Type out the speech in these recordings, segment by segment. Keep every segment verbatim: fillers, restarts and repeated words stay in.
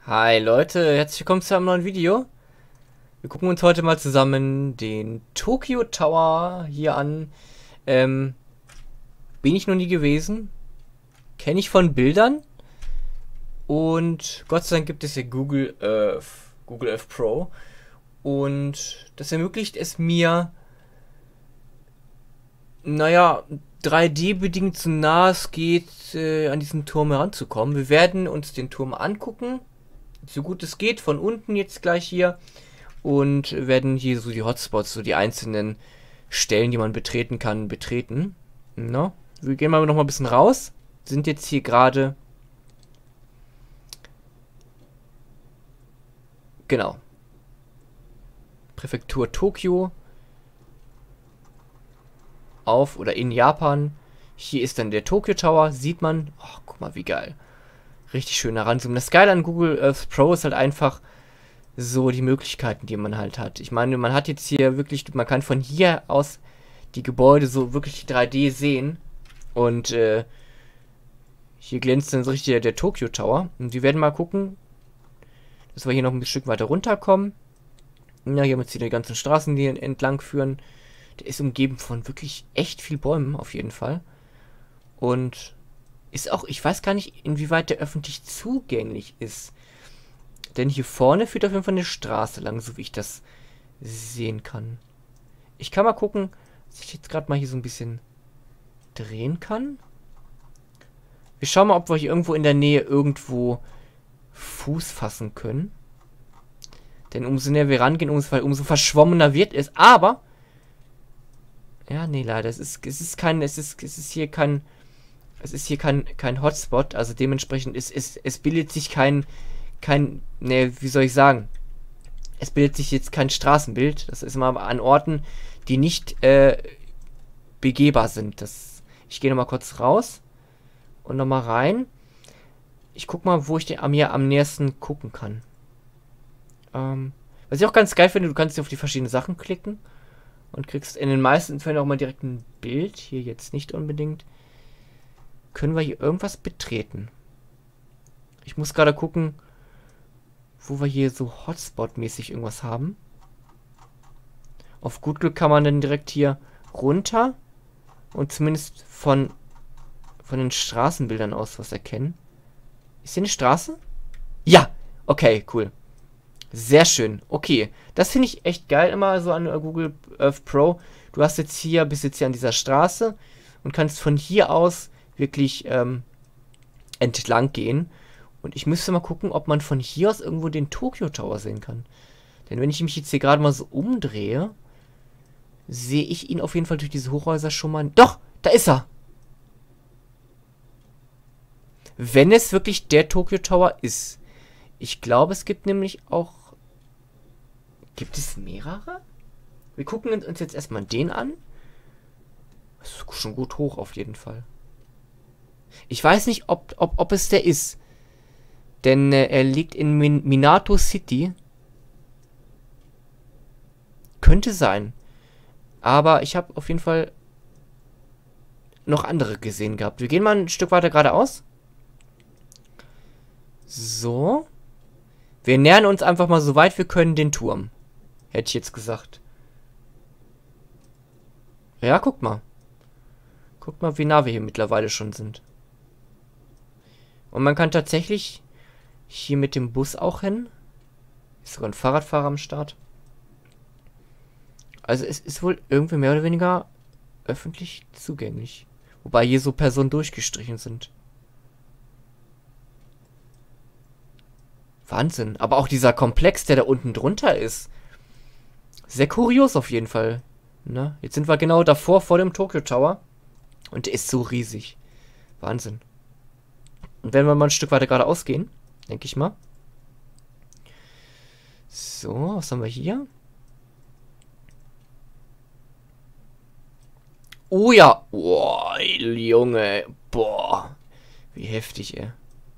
Hi Leute, herzlich willkommen zu einem neuen Video. Wir gucken uns heute mal zusammen den Tokyo Tower hier an. Ähm, bin ich noch nie gewesen. Kenne ich von Bildern. Und Gott sei Dank gibt es ja Google Earth, Google Earth Pro. Und das ermöglicht es mir, naja, drei D-bedingt so nah es geht, äh, an diesen Turm heranzukommen. Wir werden uns den Turm angucken, so gut es geht, von unten jetzt gleich hier. Und werden hier so die Hotspots, so die einzelnen Stellen, die man betreten kann, betreten. No? Wir gehen mal noch mal ein bisschen raus. Sind jetzt hier gerade... Genau. Präfektur Tokio. Auf oder in Japan. Hier ist dann der Tokyo Tower. Sieht man. Oh, guck mal, wie geil. Richtig schön heranzoomen. Das Geile an Google Earth Pro ist halt einfach so die Möglichkeiten, die man halt hat. Ich meine, man hat jetzt hier wirklich, man kann von hier aus die Gebäude so wirklich drei D sehen. Und äh, hier glänzt dann so richtig der, der Tokyo Tower. Und wir werden mal gucken, dass wir hier noch ein Stück weiter runterkommen. Ja, hier haben wir jetzt hier die ganzen Straßen, die entlang führen. Der ist umgeben von wirklich echt viel Bäumen, auf jeden Fall. Und ist auch, ich weiß gar nicht, inwieweit der öffentlich zugänglich ist. Denn hier vorne führt auf jeden Fall eine Straße lang, so wie ich das sehen kann. Ich kann mal gucken, dass ich jetzt gerade mal hier so ein bisschen drehen kann. Wir schauen mal, ob wir hier irgendwo in der Nähe irgendwo Fuß fassen können. Denn umso näher wir rangehen, umso, umso verschwommener wird es. Aber, ja, nee, leider, es ist, es ist kein, es ist, es ist hier kein, es ist hier kein, kein Hotspot. Also dementsprechend ist, es, es bildet sich kein, kein, ne, wie soll ich sagen? Es bildet sich jetzt kein Straßenbild. Das ist immer an Orten, die nicht äh, begehbar sind. Das, ich gehe nochmal kurz raus und nochmal rein. Ich guck mal, wo ich den, mir am nächsten gucken kann. Ähm, was ich auch ganz geil finde, du kannst auf die verschiedenen Sachen klicken und kriegst in den meisten Fällen auch mal direkt ein Bild. Hier jetzt nicht unbedingt. Können wir hier irgendwas betreten? Ich muss gerade gucken, wo wir hier so Hotspot-mäßig irgendwas haben. Auf gut Glück kann man dann direkt hier runter und zumindest von, von den Straßenbildern aus was erkennen. Ist hier eine Straße? Ja! Okay, cool. Sehr schön. Okay, das finde ich echt geil immer so an Google Earth Pro. Du hast jetzt hier, bist jetzt hier an dieser Straße und kannst von hier aus wirklich ähm, entlang gehen. Und ich müsste mal gucken, ob man von hier aus irgendwo den Tokyo Tower sehen kann. Denn wenn ich mich jetzt hier gerade mal so umdrehe, sehe ich ihn auf jeden Fall durch diese Hochhäuser schon mal... Doch, da ist er! Wenn es wirklich der Tokyo Tower ist. Ich glaube, es gibt nämlich auch... Gibt es mehrere? Wir gucken uns jetzt erstmal den an. Das ist schon gut hoch auf jeden Fall. Ich weiß nicht, ob, ob, ob es der ist. Denn äh, er liegt in Min Minato City. Könnte sein. Aber ich habe auf jeden Fall noch andere gesehen gehabt. Wir gehen mal ein Stück weiter geradeaus. So. Wir nähern uns einfach mal so weit wir können den Turm. Hätte ich jetzt gesagt. Ja, guck mal. Guck mal, wie nah wir hier mittlerweile schon sind. Und man kann tatsächlich hier mit dem Bus auch hin. Ist sogar ein Fahrradfahrer am Start. Also es ist wohl irgendwie mehr oder weniger öffentlich zugänglich. Wobei hier so Personen durchgestrichen sind. Wahnsinn. Aber auch dieser Komplex, der da unten drunter ist. Sehr kurios auf jeden Fall. Na, jetzt sind wir genau davor, vor dem Tokyo Tower. Und der ist so riesig. Wahnsinn. Und wenn wir mal ein Stück weiter geradeaus gehen, denke ich mal. So, was haben wir hier? Oh ja. Boah, Junge. Boah. Wie heftig, ey.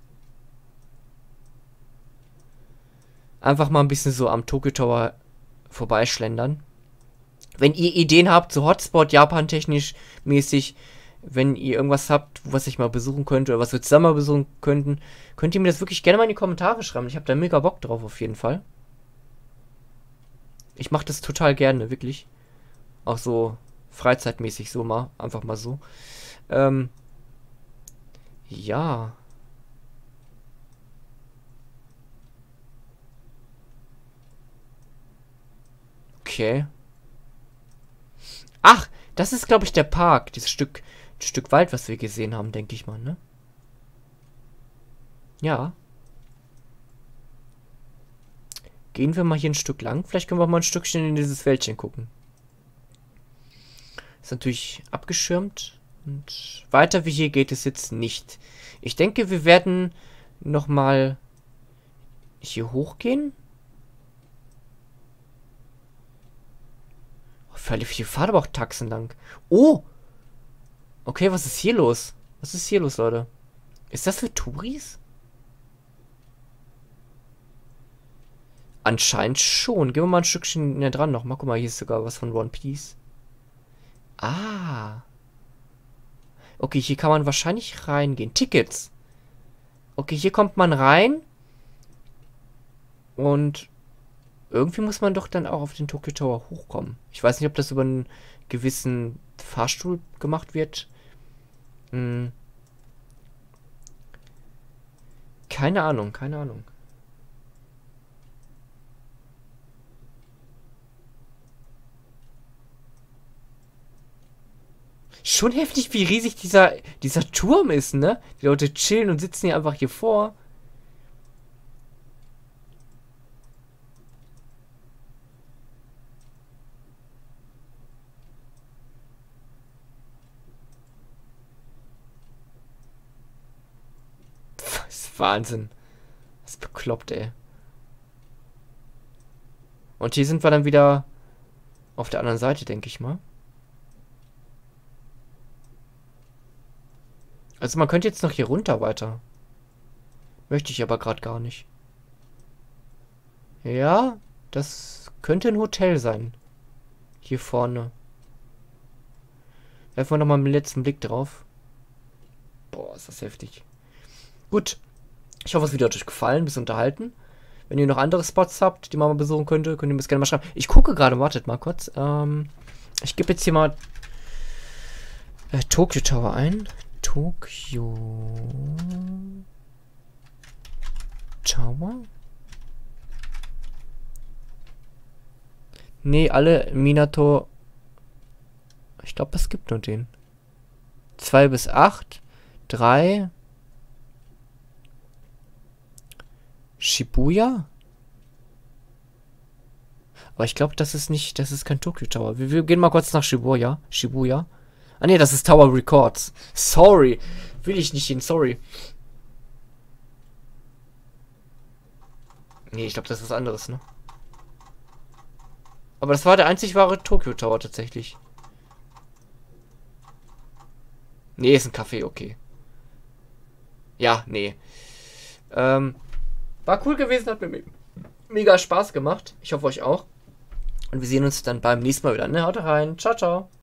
Einfach mal ein bisschen so am Tokyo Tower vorbeischlendern. Wenn ihr Ideen habt, so Hotspot, Japan-technisch mäßig, wenn ihr irgendwas habt, was ich mal besuchen könnte oder was wir zusammen mal besuchen könnten, könnt ihr mir das wirklich gerne mal in die Kommentare schreiben. Ich habe da mega Bock drauf auf jeden Fall. Ich mache das total gerne, wirklich. Auch so freizeitmäßig so mal, einfach mal so. Ähm, ja. Okay. Ach, das ist, glaube ich, der Park. Dieses Stück, Stück Wald, was wir gesehen haben, denke ich mal, ne? Ja. Gehen wir mal hier ein Stück lang. Vielleicht können wir mal ein Stückchen in dieses Wäldchen gucken. Ist natürlich abgeschirmt. Und weiter wie hier geht es jetzt nicht. Ich denke, wir werden nochmal hier hochgehen. Hier fahren aber auch Taxen lang. Oh! Okay, was ist hier los? Was ist hier los, Leute? Ist das für Touris? Anscheinend schon. Gehen wir mal ein Stückchen näher dran noch. Mal guck mal, hier ist sogar was von One Piece. Ah. Okay, hier kann man wahrscheinlich reingehen. Tickets. Okay, hier kommt man rein. Und irgendwie muss man doch dann auch auf den Tokyo Tower hochkommen. Ich weiß nicht, ob das über einen gewissen Fahrstuhl gemacht wird. Hm. Keine Ahnung, keine Ahnung. Schon heftig, wie riesig dieser, dieser Turm ist, ne? Die Leute chillen und sitzen hier einfach hier vor. Das ist Wahnsinn. Das ist bekloppt, ey. Und hier sind wir dann wieder auf der anderen Seite, denke ich mal. Also man könnte jetzt noch hier runter weiter. Möchte ich aber gerade gar nicht. Ja, das könnte ein Hotel sein. Hier vorne. Werfen wir nochmal einen letzten Blick drauf. Boah, ist das heftig. Gut. Ich hoffe, es hat euch gefallen, ein bisschen unterhalten. Wenn ihr noch andere Spots habt, die man mal besuchen könnte, könnt ihr mir das gerne mal schreiben. Ich gucke gerade, wartet mal kurz. Ähm, ich gebe jetzt hier mal äh, Tokyo Tower ein. Tokyo Tower? Nee, alle Minato. Ich glaube, es gibt nur den. zwei bis acht. drei. Shibuya? Aber ich glaube, das ist nicht, das ist kein Tokyo Tower. Wir, wir gehen mal kurz nach Shibuya. Shibuya. Ah ne, das ist Tower Records. Sorry. Will ich nicht hin, sorry. Nee, ich glaube, das ist was anderes, ne? Aber das war der einzig wahre Tokyo Tower tatsächlich. Nee, ist ein Café, okay. Ja, nee. Ähm, war cool gewesen, hat mir mega Spaß gemacht. Ich hoffe euch auch. Und wir sehen uns dann beim nächsten Mal wieder, ne? Haut rein. Ciao, ciao.